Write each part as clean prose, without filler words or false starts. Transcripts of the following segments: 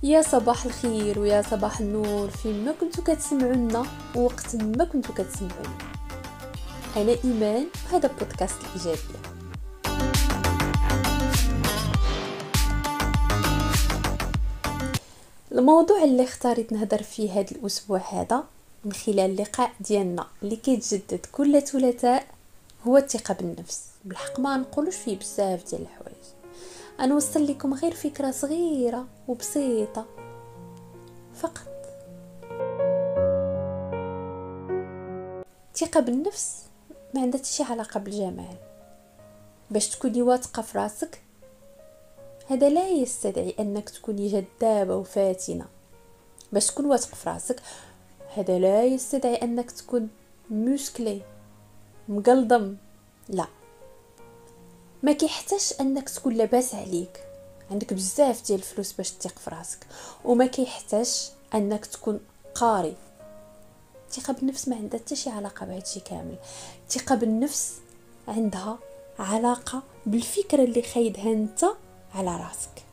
يا صباح الخير ويا صباح النور فين ما كنتو كتسمعونا ووقت ما كنتو كتسمعونا. انا ايمان وهذا بودكاست الايجابيه. الموضوع اللي اختاريت نهضر فيه هذا الاسبوع هذا من خلال اللقاء ديالنا اللي كيتجدد كل ثلاثاء هو الثقه بالنفس. بالحق ما نقولوش فيه بزاف ديال الحوايج، انا وصل لكم غير فكره صغيره وبسيطه فقط. الثقه بالنفس ما عندها شي علاقه بالجمال. باش تكوني واثقه في راسك هذا لا يستدعي انك تكوني جذابه وفاتنه. باش تكون واثق في راسك هذا لا يستدعي انك تكون موسكلي مقلضم. لا، ما كيحتاجش انك تكون لاباس عليك عندك بزاف ديال الفلوس باش تثق في راسك، وما كيحتاجش انك تكون قاري. الثقه بالنفس ما عندها حتى شي علاقه بهادشي كامل. الثقه بالنفس عندها علاقه بالفكره اللي خايدها انت على راسك.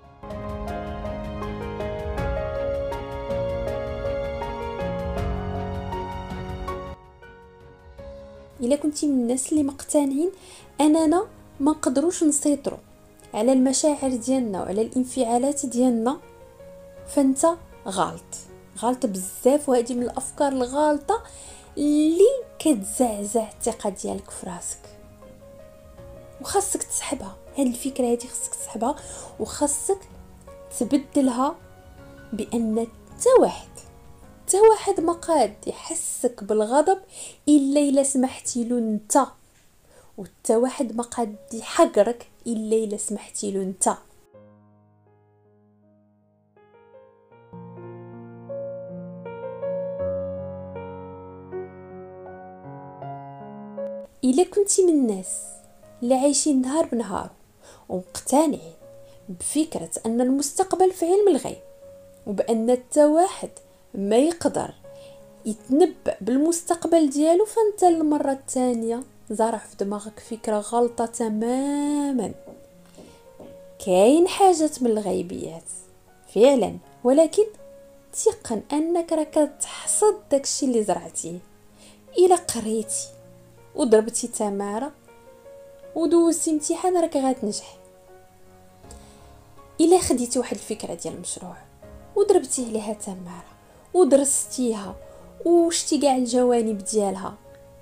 الا كنتي من الناس اللي مقتنعين اننا ما نقدروش نسيطروا على المشاعر ديالنا وعلى الانفعالات ديالنا، فانت غلط بزاف، وهذه من الافكار الغالطه اللي كتزعزع الثقه ديالك في راسك. وخاصك تسحبها، هذه الفكره هذه خاصك تسحبها وخاصك تبدلها بان حتى واحد ما قاد يحسك بالغضب الا سمحتي له انت، وحتى واحد ما قاد يحقرك الا سمحتي له انت. الا كنتي من الناس اللي عايشين نهار بنهار ومقتنعين بفكره ان المستقبل في علم الغيب، وبان حتى واحد ما يقدر يتنبأ بالمستقبل ديالو، فانت المره الثانيه زرع في دماغك فكره غلطه تماما. كاين حاجات من الغيبيات فعلا، ولكن تيقن انك راك تحصد داكشي اللي زرعتيه. الا قريتي وضربتي تماره ودوزتي امتحان راك غتنجح. الا خديتي واحد الفكره ديال المشروع وضربتي عليها تماره ودرستيها وشتي كاع الجوانب ديالها،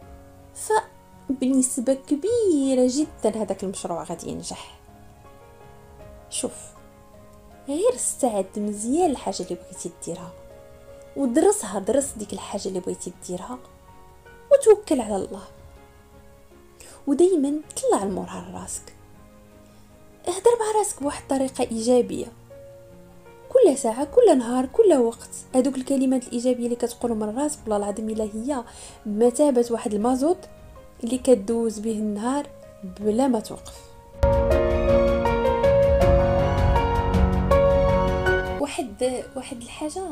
فبنسبه كبيره جدا هذاك المشروع غادي ينجح. شوف، غير استعد مزيان الحاجه اللي بغيتي ديرها درس ديك الحاجه اللي بغيتي ديرها وتوكل على الله. ودايما طلع المورها لراسك، اهدر مع راسك بواحد الطريقه ايجابيه كل ساعه كل نهار كل وقت. هذوك الكلمات الايجابيه اللي كتقولهم من راسك والله العظيم الا هي بمثابه واحد المازوت اللي كدوز به النهار بلا ما توقف. واحد الحاجه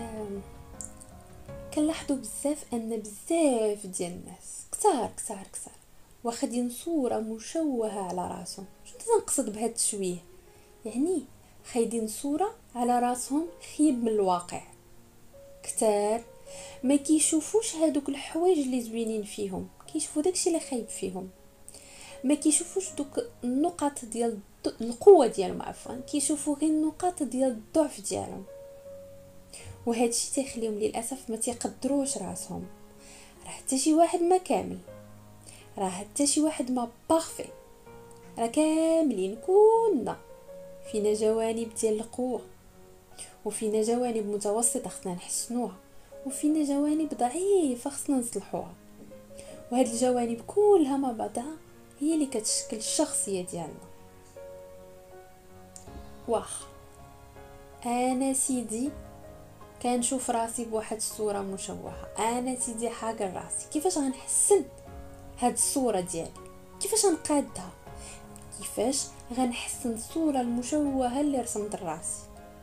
كنلاحظوا بزاف ان بزاف ديال الناس كثار واخدين صوره مشوهه على راسهم. شنو تنقصد بهذا التشويه؟ يعني خايدين صوره على راسهم خيب من الواقع. كثار ما كيشوفوش هادوك الحوايج اللي زوينين فيهم، كيشوفوا داكشي اللي خايب فيهم. ما كيشوفوش دوك النقاط ديال القوه ديالهم، عفوا كيشوفوا غير النقاط ديال الضعف ديالهم. وهذا الشيء تيخليهم للاسف ما تيقدروش راسهم. راه حتى شي واحد ما كامل، راه حتى شي واحد ما بارفي، راه كاملين كلنا فينا جوانب ديال القوه، وفينا جوانب متوسطه خصنا نحسنوها، وفينا جوانب ضعيفه خصنا نصلحوها. وهاد الجوانب كلها مع بعضها هي اللي كتشكل الشخصيه ديالنا. واخ انا سيدي كنشوف راسي بواحد الصوره مشوهه، انا سيدي حاقر راسي، كيفاش غنحسن هاد الصوره ديالي؟ كيفاش غنقادها؟ كيفاش غنحسن الصوره المشوهه اللي رسمت راسي؟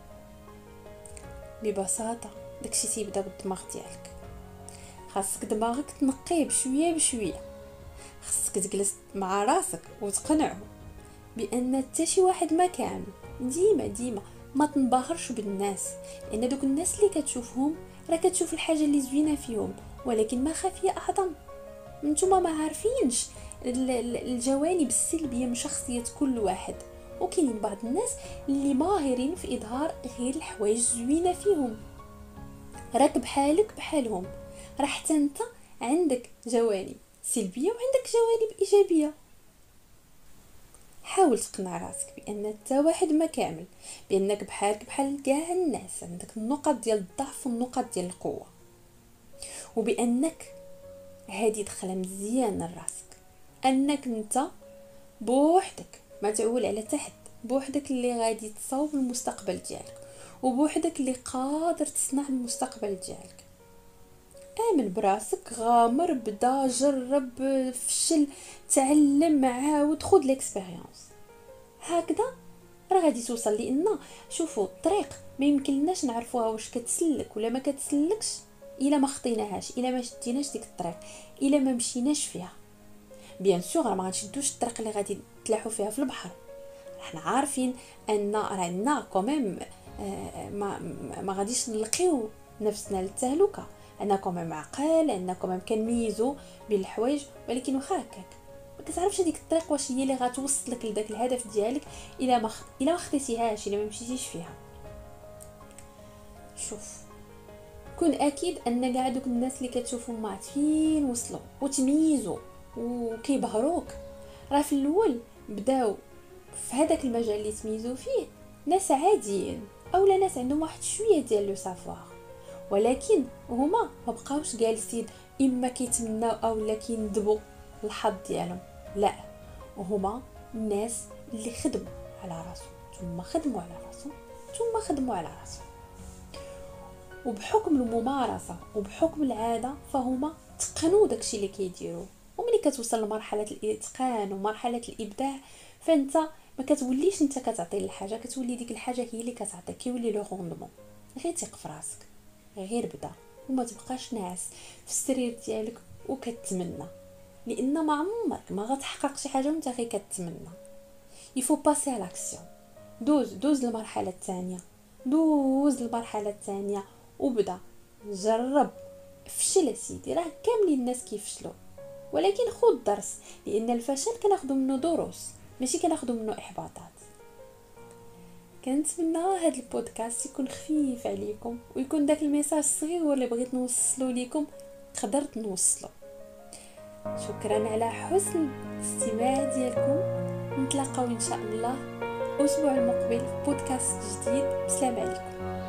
ببساطه داكشي تيبدا بالدماغ ديالك. خاصك دماغك تنقيه بشويه. خاصك تجلس مع راسك وتقنعه بان حتى شي واحد ما كامل. ديما ما تنبهرش بالناس، لان دوك الناس اللي كتشوفهم راه كتشوف الحاجه اللي زوينه فيهم، ولكن ما خفيه اعظم. نتوما ما عارفينش الجوانب السلبيه من شخصيه كل واحد. وكاينين بعض الناس اللي ماهرين في اظهار غير الحوايج زوينه فيهم. راك بحالك بحالهم، راه حتى انت عندك جوانب سلبيه وعندك جوانب ايجابيه. حاول تقنع راسك بان انت واحد ما كامل، بانك بحالك بحال كاع الناس، عندك النقط ديال الضعف والنقط ديال القوه، وبانك هادي دخله مزيان لراسك، انك انت بوحدك ما تعول على تحت، بوحدك اللي غادي تصاوب المستقبل ديالك، وبوحدك اللي قادر تصنع المستقبل ديالك. امن براسك، غامر، بدا، جرب، فشل، تعلم، عاود، خذ ليكسبيريونس. هكذا راه غادي توصل. لان شوفوا الطريق ما يمكنناش نعرفوها واش كتسلك ولا ما كتسلكش الا ما خطيناهاش، الا ما شديناش ديك الطريق، الا ما مشيناش فيها. بيان سور ما غنشدوش الطريق اللي غادي نتلاحوا فيها في البحر، احنا عارفين ان رانا كوميم ما غاديش نلقيو نفسنا للتهلكه، انا كوميم عقل، انا كوميم كنميزو بين الحوايج، ولكن واخا هكاك ما كتعرفش هذيك الطريق واش هي اللي غتوصلك لذاك الهدف ديالك الا ما خديتيهاش، الا ما مشيتيش فيها. شوف، كون اكيد ان كاع دوك الناس اللي كتشوفهم ما عارفين وصلوا وتميزوا وكيبهروك، راه في الاول بداو في هذاك المجال اللي تميزوا فيه ناس عاديين اولا ناس عندهم واحد شويه ديال لو سافوار، ولكن هما ما بقاوش جالسين اما كيتمناو اولا كيندبوا الحظ ديالهم، لا، هما الناس اللي خدموا على راسهم، ثم خدموا على راسهم، ثم خدموا على راسهم، وبحكم الممارسه وبحكم العاده فهما تقنوا داكشي اللي كيديروا. وملي كتوصل لمرحله الاتقان ومرحله الابداع، فانت ما كتوليش انت كتعطي الحاجه، كتولي ديك الحاجه هي اللي كتعطيك، كيولي لو روندمون. غير ثق في راسك، غير بدا، وما تبقاش ناعس في السرير ديالك وكتمنى، لان ما عمرك ما غتحقق شي حاجه وانت غير كتمنى. يفو باسي على لاكسيون، دوز للمرحله الثانيه، دوز للمرحله الثانيه وبدا جرب. فشل سيدي، راه كاملين الناس كيفشلوا، ولكن خذ درس، لان الفشل كناخذوا منه دروس ماشي كناخذوا منه احباطات. كنتمنى هذا البودكاست يكون خفيف عليكم، ويكون داك الميساج الصغير اللي بغيت نوصله لكم قدرت نوصله. شكرا على حسن الاستماع ديالكم، نتلاقاو ان شاء الله الاسبوع المقبل في بودكاست جديد. بسلام عليكم.